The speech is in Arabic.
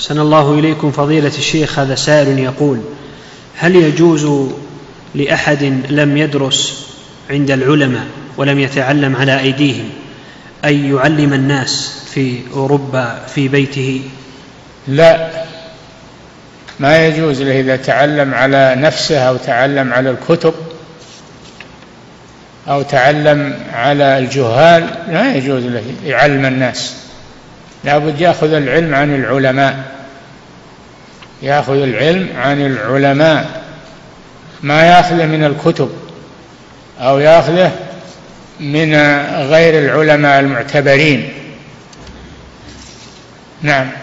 أحسن الله إليكم فضيلة الشيخ. هذا سائل يقول: هل يجوز لأحد لم يدرس عند العلماء ولم يتعلم على أيديهم أن يعلم الناس في أوروبا في بيته؟ لا، ما يجوز له. إذا تعلم على نفسه أو تعلم على الكتب أو تعلم على الجهال لا يجوز له يعلم الناس. لا بد يأخذ العلم عن العلماء، يأخذ العلم عن العلماء، ما يأخذه من الكتب أو يأخذه من غير العلماء المعتبرين. نعم.